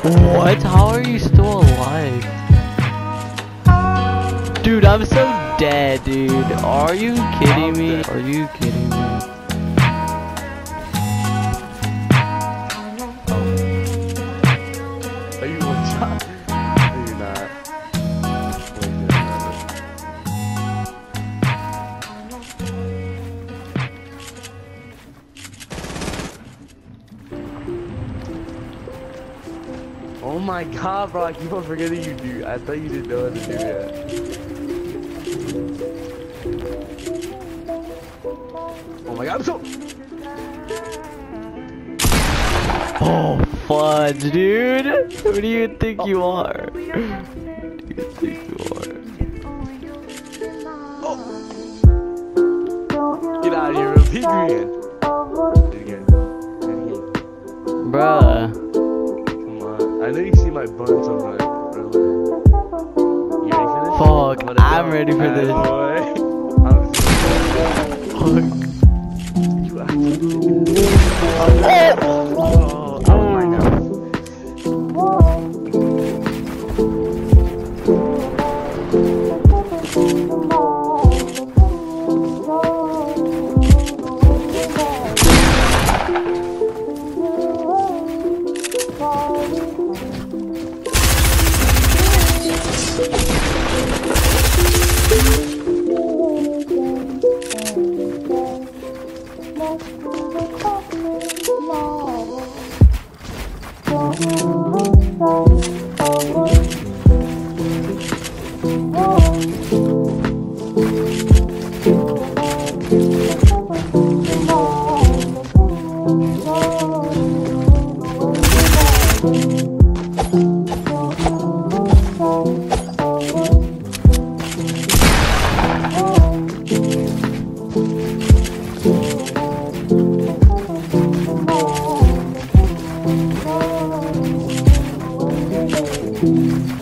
What? How are you still alive? Dude, I'm so dead, dude. Are you kidding me? Are you kidding me? Are you one shot? No, you're not. Oh my god, bro, I keep on forgetting you do. I thought you didn't know how to do that. Oh my god, I'm so... Oh, fudge, dude. Who do you think you are? Who do you think you are? Get out of here, repeat me again. Do it again. Do it again. Bruh. Come on. I know you see my buns on my earlier. You ready for this? Fuck, I'm ready for this. I'm Fuck. you oh my god. Thank you.